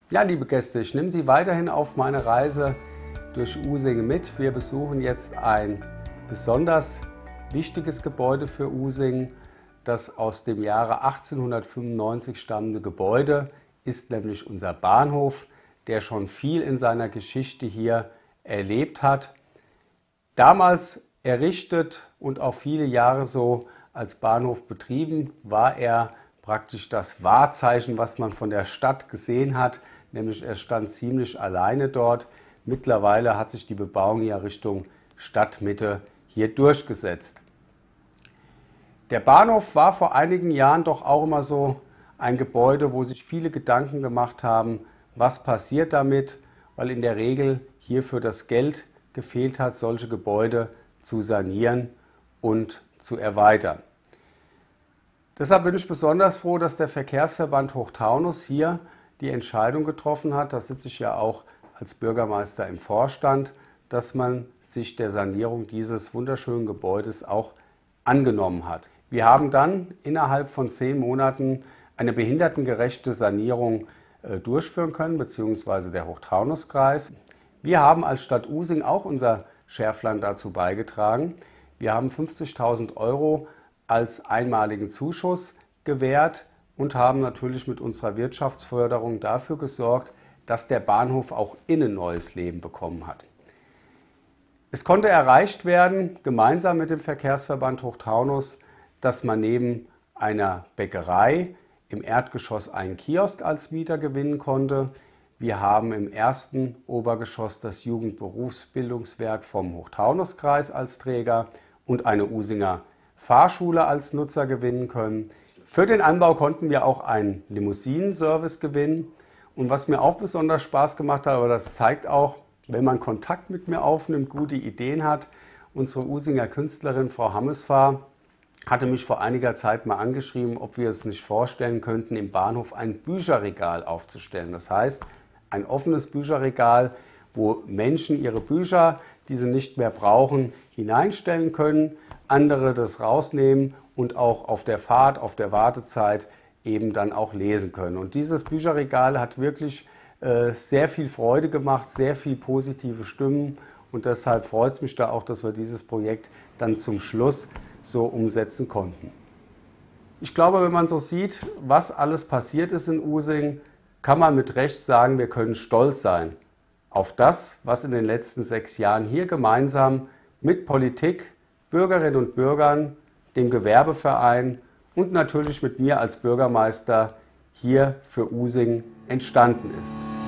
Ja, liebe Gäste, ich nehme Sie weiterhin auf meine Reise durch Usingen mit. Wir besuchen jetzt ein besonders wichtiges Gebäude für Usingen. Das aus dem Jahre 1895 stammende Gebäude ist nämlich unser Bahnhof, der schon viel in seiner Geschichte hier erlebt hat. Damals errichtet und auch viele Jahre so als Bahnhof betrieben, war er praktisch das Wahrzeichen, was man von der Stadt gesehen hat. Nämlich er stand ziemlich alleine dort. Mittlerweile hat sich die Bebauung ja Richtung Stadtmitte hier durchgesetzt. Der Bahnhof war vor einigen Jahren doch auch immer so ein Gebäude, wo sich viele Gedanken gemacht haben, was passiert damit, weil in der Regel hierfür das Geld gefehlt hat, solche Gebäude zu sanieren und zu erweitern. Deshalb bin ich besonders froh, dass der Verkehrsverband Hochtaunus hier die Entscheidung getroffen hat, da sitze ich ja auch als Bürgermeister im Vorstand, dass man sich der Sanierung dieses wunderschönen Gebäudes auch angenommen hat. Wir haben dann innerhalb von 10 Monaten eine behindertengerechte Sanierung durchführen können, beziehungsweise der Hochtaunuskreis. Wir haben als Stadt Usingen auch unser Schärflein dazu beigetragen. Wir haben 50.000 € als einmaligen Zuschuss gewährt und haben natürlich mit unserer Wirtschaftsförderung dafür gesorgt, dass der Bahnhof auch innen neues Leben bekommen hat. Es konnte erreicht werden, gemeinsam mit dem Verkehrsverband Hochtaunus, dass man neben einer Bäckerei im Erdgeschoss einen Kiosk als Mieter gewinnen konnte. Wir haben im ersten Obergeschoss das Jugendberufsbildungswerk vom Hochtaunuskreis als Träger und eine Usinger Fahrschule als Nutzer gewinnen können. Für den Anbau konnten wir auch einen Limousinenservice gewinnen. Und was mir auch besonders Spaß gemacht hat, aber das zeigt auch, wenn man Kontakt mit mir aufnimmt, gute Ideen hat. Unsere Usinger Künstlerin Frau Hammesfahr hatte mich vor einiger Zeit mal angeschrieben, ob wir es nicht vorstellen könnten, im Bahnhof ein Bücherregal aufzustellen. Das heißt, ein offenes Bücherregal, wo Menschen ihre Bücher, die sie nicht mehr brauchen, hineinstellen können, andere das rausnehmen und auch auf der Fahrt, auf der Wartezeit eben dann auch lesen können. Und dieses Bücherregal hat wirklich sehr viel Freude gemacht, sehr viel positive Stimmen und deshalb freut es mich da auch, dass wir dieses Projekt dann zum Schluss so umsetzen konnten. Ich glaube, wenn man so sieht, was alles passiert ist in Usingen, kann man mit Recht sagen, wir können stolz sein auf das, was in den letzten 6 Jahren hier gemeinsam mit Politik, Bürgerinnen und Bürgern, dem Gewerbeverein und natürlich mit mir als Bürgermeister hier für Usingen entstanden ist.